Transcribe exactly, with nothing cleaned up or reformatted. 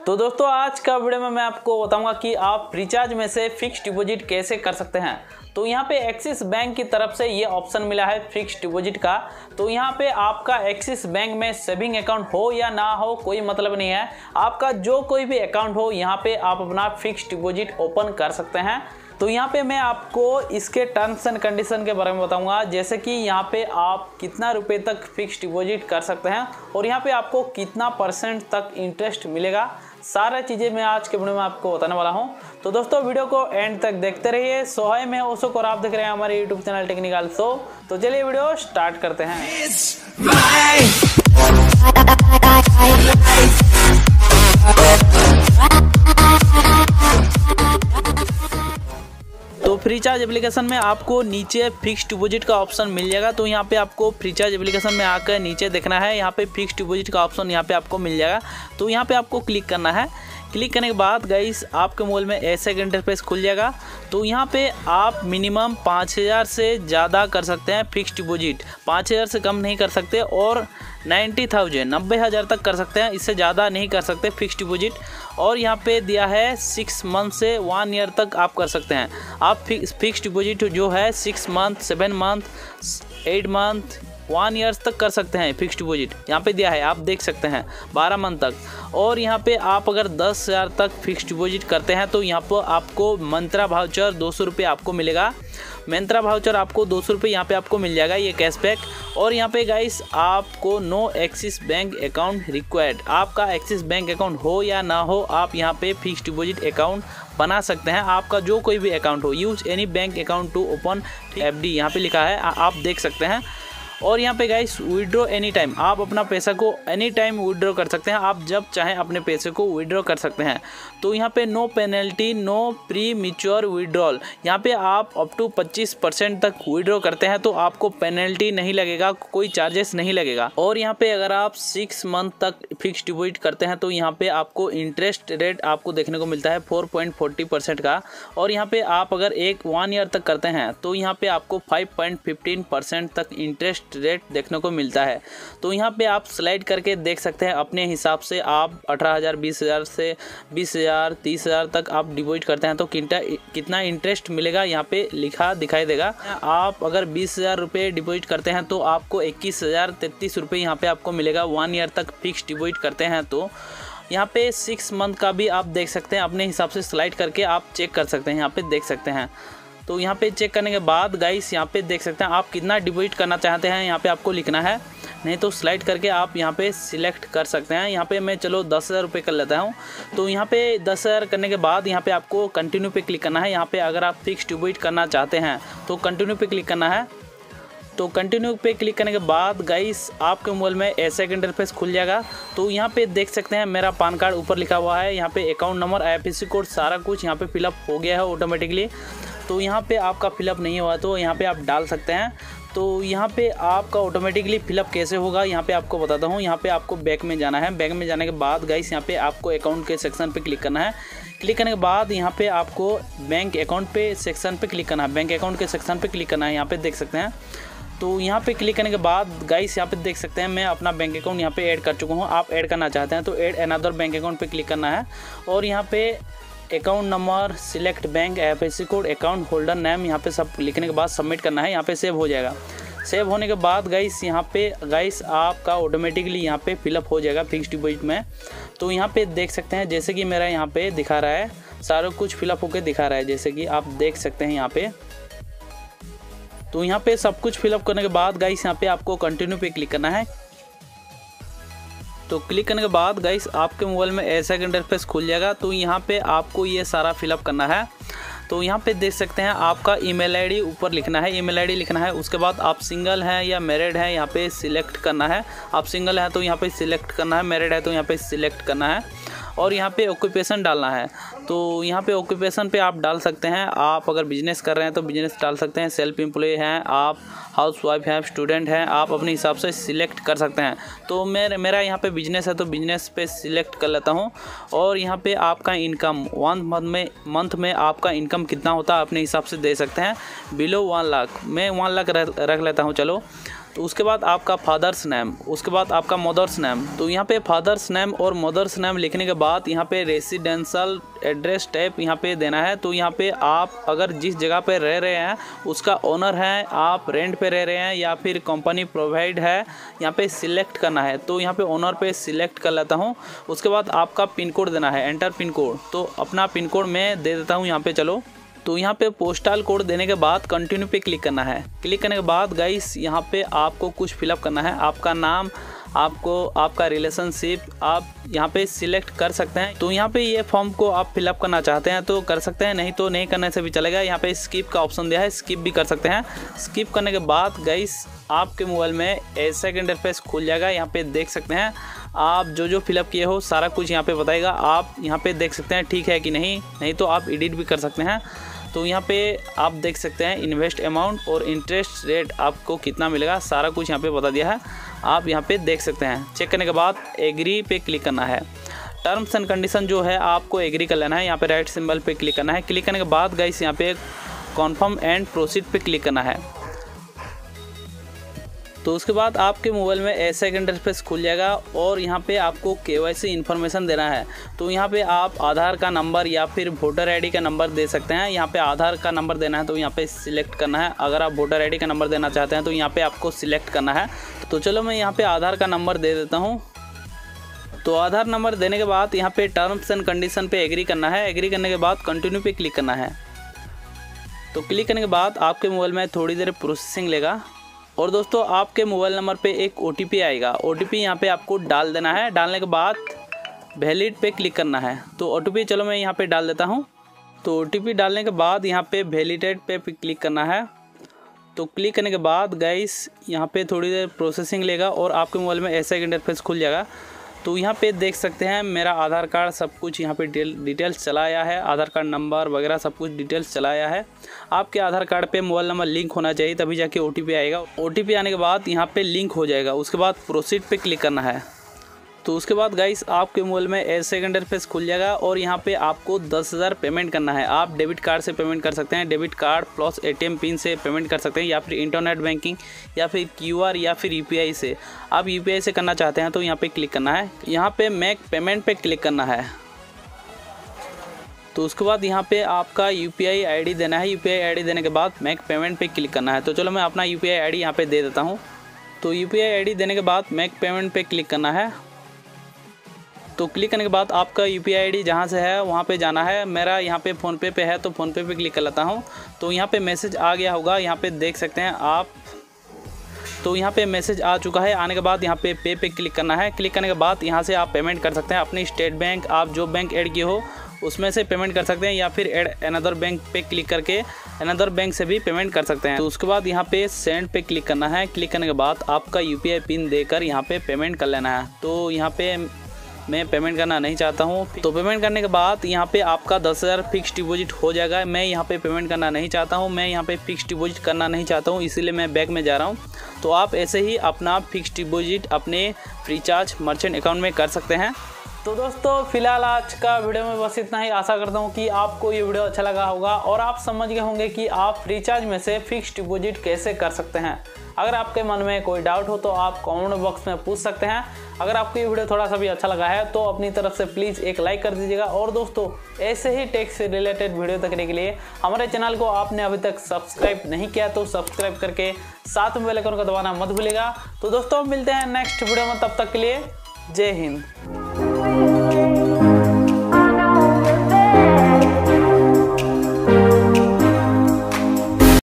तो दोस्तों आज का वीडियो में मैं आपको बताऊंगा कि आप रिचार्ज में से फिक्स डिपॉजिट कैसे कर सकते हैं। तो यहाँ पे एक्सिस बैंक की तरफ से ये ऑप्शन मिला है फिक्स डिपॉजिट का। तो यहाँ पे आपका एक्सिस बैंक में सेविंग अकाउंट हो या ना हो कोई मतलब नहीं है, आपका जो कोई भी अकाउंट हो यहाँ पे आप अपना फिक्स डिपॉजिट ओपन कर सकते हैं। तो यहाँ पे मैं आपको इसके टर्म्स एंड कंडीशन के बारे में बताऊंगा, जैसे कि यहाँ पे आप कितना रुपए तक फिक्स डिपॉजिट कर सकते हैं और यहाँ पे आपको कितना परसेंट तक इंटरेस्ट मिलेगा। सारा चीज़ें मैं आज के वीडियो में आपको बताने वाला हूँ। तो दोस्तों वीडियो को एंड तक देखते रहिए। सो है मैं ओशो और आप देख रहे हैं हमारे यूट्यूब चैनल टेक्निकल शो। तो चलिए वीडियो स्टार्ट करते हैं। तो फ्रीचार्ज एप्लीकेशन में आपको नीचे फिक्स डिपॉजिट का ऑप्शन मिल जाएगा। तो यहाँ पे आपको फ्रीचार्ज एप्लीकेशन में आकर नीचे देखना है, यहाँ पे फिक्स डिपॉजिट का ऑप्शन यहाँ पे आपको मिल जाएगा। तो यहाँ पे आपको क्लिक करना है। क्लिक करने के बाद गाइस आपके मोबाइल में ऐसा एक इंटरफेस खुल जाएगा। तो यहाँ पे आप मिनिमम पाँच हज़ार से ज़्यादा कर सकते हैं फिक्स डिपॉजिट, पाँच हज़ार से कम नहीं कर सकते, और नाइन्टी थाउजेंड नब्बे हज़ार तक कर सकते हैं, इससे ज़्यादा नहीं कर सकते फिक्स डिपॉजिट। और यहाँ पे दिया है सिक्स मंथ से वन ईयर तक आप कर सकते हैं। आप फिक्स डिपॉजिट जो है six month, seven month, eight month, one years तक कर सकते हैं फिक्स डिपॉजिट। यहाँ पे दिया है आप देख सकते हैं बारह मंथ तक। और यहाँ पे आप अगर दस हज़ार तक फिक्स डिपॉजिट करते हैं तो यहाँ पर आपको मंत्रा वाउचर दो सौ रुपये आपको मिलेगा। मंत्रा वाउचर आपको दो सौ रुपये यहाँ पे आपको मिल जाएगा, ये कैशबैक। और यहाँ पे गाइस आपको no Axis bank account required, आपका एक्सिस बैंक अकाउंट हो या ना हो आप यहाँ पे फिक्स डिपॉजिट अकाउंट बना सकते हैं। आपका जो कोई भी अकाउंट हो, use any bank account to open FD यहाँ पे लिखा है, आप देख सकते हैं। और यहाँ पे गाइस विड्रॉ एनी टाइम, आप अपना पैसा को एनी टाइम विड्रॉ कर सकते हैं, आप जब चाहें अपने पैसे को विड्रॉ कर सकते हैं। तो यहाँ पे no penalty, no premature withdrawal, यहाँ पे आप अप टू पच्चीस परसेंट तक विड्रॉ करते हैं तो आपको पेनल्टी नहीं लगेगा, कोई चार्जेस नहीं लगेगा। और यहाँ पे अगर आप सिक्स मंथ तक फिक्स डिपॉजिट करते हैं तो यहाँ पे आपको इंटरेस्ट रेट आपको देखने को मिलता है फोर पॉइंट फोर्टी परसेंट का। और यहाँ पे आप अगर एक वन ईयर तक करते हैं तो यहाँ पे आपको फाइव पॉइंट फिफ्टीन परसेंट तक इंटरेस्ट रेट देखने को मिलता है। तो यहाँ पे आप स्लाइड करके देख सकते हैं अपने हिसाब से, आप अठारह हज़ार, बीस हज़ार से बीस हज़ार, तीस हज़ार तक आप डिपॉजिट करते हैं तो कितना कितना इंटरेस्ट मिलेगा यहाँ पे लिखा दिखाई देगा। आप अगर बीस हज़ार रुपये डिपॉजिट करते हैं तो आपको इक्कीस हज़ार तैंतीस रुपये यहाँ पे आपको मिलेगा वन ईयर तक फिक्स डिपॉजिट करते हैं। तो यहाँ पे सिक्स मंथ का भी आप देख सकते हैं, अपने हिसाब से स्लाइड करके आप चेक कर सकते हैं, यहाँ पे देख सकते हैं। तो यहाँ पे चेक करने के बाद गाइस यहाँ पे देख सकते हैं आप कितना डिपॉजिट करना चाहते हैं, यहाँ पे आपको लिखना है, नहीं तो स्लाइड करके आप यहाँ पे सिलेक्ट कर सकते हैं। यहाँ पे मैं चलो दस हज़ार रुपये कर लेता हूँ। तो यहाँ पे दस हज़ार करने के बाद यहाँ पे आपको कंटिन्यू पे क्लिक करना है। यहाँ पे अगर आप फिक्स डिपॉजिट करना चाहते हैं तो कंटिन्यू पे क्लिक करना है। तो कंटिन्यू पे क्लिक करने के बाद गाइस आपके मोबाइल में ऐसा एक इंटरफेस खुल जाएगा। तो यहाँ पे देख सकते हैं मेरा पान कार्ड ऊपर लिखा हुआ है, यहाँ पे account number, I F S C code, सारा कुछ यहाँ पे फिलअप हो गया है ऑटोमेटिकली। तो यहाँ पे आपका फिलअप नहीं हुआ तो यहाँ पे आप डाल सकते हैं। तो यहाँ पे आपका ऑटोमेटिकली फिलअप कैसे होगा यहाँ पे आपको बताता हूँ। यहाँ पे आपको बैक में जाना है। बैक में जाने के बाद गाइस यहाँ पे आपको अकाउंट के सेक्शन पे क्लिक करना है। क्लिक करने के बाद यहाँ पे आपको बैंक अकाउंट पे सेक्शन पे क्लिक करना है। बैंक अकाउंट के सेक्शन पे क्लिक करना है, यहाँ पे देख सकते हैं। तो यहाँ पे क्लिक करने के बाद गाइस यहाँ पे देख सकते हैं मैं अपना बैंक अकाउंट यहाँ पे ऐड कर चुका हूँ। आप ऐड करना चाहते हैं तो ऐड अनदर बैंक अकाउंट पे क्लिक करना है। और यहाँ पे account number, select bank, I F S C code, account holder name, यहाँ पे सब लिखने के बाद सबमिट करना है। यहाँ पे सेव हो जाएगा। सेव होने के बाद गाइस यहाँ पे गाइस आपका ऑटोमेटिकली यहाँ पे फिलअप हो जाएगा फिक्स डिपॉजिट में। तो यहाँ पे देख सकते हैं जैसे कि मेरा यहाँ पे दिखा रहा है, सारा कुछ फिलअप होकर दिखा रहा है, जैसे कि आप देख सकते हैं यहाँ पे। तो यहाँ पे सब कुछ फिलअप करने के बाद गाइस यहाँ पे आपको कंटिन्यू पे क्लिक करना है। तो क्लिक करने के बाद गाइस आपके मोबाइल में ऐसा एक इंटरफेस खुल जाएगा। तो यहाँ पे आपको ये सारा फिलअप करना है। तो यहाँ पे देख सकते हैं आपका ईमेल आईडी ऊपर लिखना है, ईमेल आईडी लिखना है। उसके बाद आप सिंगल हैं या मैरिड हैं यहाँ पे सिलेक्ट करना है। आप सिंगल हैं तो यहाँ पे सिलेक्ट करना है, मैरिड है तो यहाँ पे सिलेक्ट करना है। और यहाँ पे ऑक्यूपेशन डालना है। तो यहाँ पे ऑक्यूपेशन पे आप डाल सकते हैं, आप अगर बिजनेस कर रहे हैं तो बिजनेस डाल सकते हैं, सेल्फ एम्प्लॉय हैं आप, हाउस वाइफ हैं, स्टूडेंट हैं, आप अपने हिसाब से सिलेक्ट कर सकते हैं। तो मेरे मेरा यहाँ पे बिजनेस है तो बिजनेस पे सिलेक्ट कर लेता हूँ। और यहाँ पे आपका इनकम वन मंथ में मंथ में आपका इनकम कितना होता है अपने हिसाब से दे सकते हैं। बिलो वन लाख मैं वन लाख रख लेता हूँ चलो। तो उसके बाद आपका फादर्स नेम, उसके बाद आपका मदर्स नेम। तो यहाँ पे फादर्स नेम और मदर्स नेम लिखने के बाद यहाँ पे रेसिडेंशियल एड्रेस टाइप यहाँ पे देना है। तो यहाँ पे आप अगर जिस जगह पे रह रहे हैं उसका ओनर है, आप रेंट पे रह रहे हैं या फिर कंपनी प्रोवाइड है, यहाँ पे सिलेक्ट करना है। तो यहाँ पे ओनर पे सिलेक्ट कर लेता हूँ। उसके बाद आपका पिन कोड देना है, एंटर पिन कोड। तो अपना पिन कोड मैं दे देता हूँ यहाँ पे। चलो, तो यहाँ पे पोस्टल कोड देने के बाद कंटिन्यू पे क्लिक करना है। क्लिक करने के बाद गाइस यहाँ पे आपको कुछ फिलअप करना है, आपका नाम, आपको आपका रिलेशनशिप आप यहाँ पे सिलेक्ट कर सकते हैं। तो यहाँ पे ये फॉर्म को आप फिलअप करना चाहते हैं तो कर सकते हैं, नहीं तो नहीं करने से भी चलेगा। यहाँ पे स्किप का ऑप्शन दिया है, स्किप भी कर सकते हैं। स्किप करने के बाद गाइस आपके मोबाइल में ऐसा एक इंटरफेस खुल जाएगा। यहाँ पे देख सकते हैं आप जो जो फिलअप किए हो सारा कुछ यहाँ पे बताएगा। आप यहाँ पे देख सकते हैं ठीक है कि नहीं, नहीं तो आप एडिट भी कर सकते हैं। तो यहाँ पे आप देख सकते हैं इन्वेस्ट अमाउंट और इंटरेस्ट रेट आपको कितना मिलेगा, सारा कुछ यहाँ पे बता दिया है, आप यहाँ पे देख सकते हैं। चेक करने के बाद एग्री पे क्लिक करना है। टर्म्स एंड कंडीशन जो है आपको एग्री कर लेना है। यहाँ पे राइट सिंबल पे क्लिक करना है। क्लिक करने के बाद गाइस यहाँ पे कन्फर्म एंड प्रोसीड पे क्लिक करना है। तो उसके बाद आपके मोबाइल में ऐसा एक इंटरफेस खुल जाएगा और यहाँ पे आपको केवाईसी इन्फॉर्मेशन देना है। तो यहाँ पे आप आधार का नंबर या फिर वोटर आईडी का नंबर दे सकते हैं। यहाँ पे आधार का नंबर देना है तो यहाँ पे सिलेक्ट करना है। अगर आप वोटर आईडी का नंबर देना चाहते हैं तो यहाँ पे आपको सिलेक्ट करना है। तो चलो मैं यहाँ पे आधार का नंबर दे देता हूँ। तो आधार नंबर देने के बाद यहाँ पे टर्म्स एंड कंडीशन पे एग्री करना है। एग्री करने के बाद कंटिन्यू पे क्लिक करना है। तो क्लिक करने के बाद आपके मोबाइल में थोड़ी देर प्रोसेसिंग लेगा और दोस्तों आपके मोबाइल नंबर पे एक ओ टी पी आएगा। ओ टी पी यहाँ पे आपको डाल देना है। डालने के बाद वैलिड पे क्लिक करना है। तो ओ टी पी चलो मैं यहाँ पे डाल देता हूँ। तो ओ टी पी डालने के बाद यहाँ पे वैलिडेट पे क्लिक करना है। तो क्लिक करने के बाद गाइस यहाँ पे थोड़ी देर प्रोसेसिंग लेगा और आपके मोबाइल में ऐसा एक इंटरफेस खुल जाएगा। तो यहाँ पे देख सकते हैं मेरा आधार कार्ड सब कुछ यहाँ पे डिटेल्स चला आया है, आधार कार्ड नंबर वगैरह सब कुछ डिटेल्स चला आया है। आपके आधार कार्ड पे मोबाइल नंबर लिंक होना चाहिए तभी जाके ओ टी पी आएगा। ओ टी पी आने के बाद यहाँ पे लिंक हो जाएगा। उसके बाद प्रोसीड पे क्लिक करना है। तो उसके बाद गाइस आपके मोबाइल में ऐसे इंटरफेस खुल जाएगा और यहाँ पे आपको दस हज़ार पेमेंट करना है। आप डेबिट कार्ड से पेमेंट कर सकते हैं, debit card plus ATM pin से पेमेंट कर सकते हैं या फिर इंटरनेट बैंकिंग या फिर क्यूआर या फिर यूपीआई से। आप यूपीआई से करना चाहते हैं तो यहाँ पे क्लिक करना है। यहाँ पे मेक पेमेंट पे क्लिक करना है। तो उसके बाद यहाँ पे आपका यूपीआई आईडी देना है। यूपीआई आईडी देने के बाद मेक पेमेंट पे क्लिक करना है। तो चलो मैं अपना यूपीआई आईडी यहाँ पे दे देता हूँ। तो यूपीआई आईडी देने के बाद मेक पेमेंट पे क्लिक करना है। तो क्लिक करने के बाद आपका यूपीआई आईडी जहाँ से है वहाँ पे जाना है। मेरा यहाँ पे फ़ोनपे पे है तो फ़ोनपे पे क्लिक कर लेता हूँ। तो यहाँ पे मैसेज आ गया होगा, यहाँ पे देख सकते हैं आप। तो यहाँ पे मैसेज आ चुका है। आने के बाद यहाँ पे पे पे क्लिक करना है। क्लिक करने के बाद यहाँ से आप पेमेंट कर सकते हैं। अपनी स्टेट बैंक आप जो बैंक ऐड किए हो उसमें से पेमेंट कर सकते हैं या फिर एड अनदर बैंक पे क्लिक करके अनदर बैंक से भी पेमेंट कर सकते हैं। तो उसके बाद यहाँ पे सेंड पे क्लिक करना है। क्लिक करने के बाद आपका यूपीआई पिन देकर यहाँ पे पेमेंट कर लेना है। तो यहाँ पे मैं पेमेंट करना नहीं चाहता हूँ। तो पेमेंट करने के बाद यहाँ पे आपका दस हज़ार फिक्स डिपॉजिट हो जाएगा। मैं यहाँ पे पेमेंट करना नहीं चाहता हूँ, मैं यहाँ पे फिक्स डिपॉजिट करना नहीं चाहता हूँ, इसीलिए मैं बैक में जा रहा हूँ। तो आप ऐसे ही अपना फिक्स डिपॉजिट अपने फ्रीचार्ज मर्चेंट अकाउंट में कर सकते हैं। तो दोस्तों फिलहाल आज का वीडियो में बस इतना ही। आशा करता हूँ कि आपको ये वीडियो अच्छा लगा होगा और आप समझ गए होंगे कि आप फ्रीचार्ज में से फिक्स डिपॉजिट कैसे कर सकते हैं। अगर आपके मन में कोई डाउट हो तो आप कमेंट बॉक्स में पूछ सकते हैं। अगर आपको ये वीडियो थोड़ा सा भी अच्छा लगा है तो अपनी तरफ से प्लीज़ एक लाइक कर दीजिएगा। और दोस्तों ऐसे ही टेक से रिलेटेड वीडियो देखने के लिए हमारे चैनल को आपने अभी तक सब्सक्राइब नहीं किया तो सब्सक्राइब करके साथ में बेल आइकन को दबाना मत भूलिएगा। तो दोस्तों मिलते हैं नेक्स्ट वीडियो में, तब तक के लिए जय हिंद।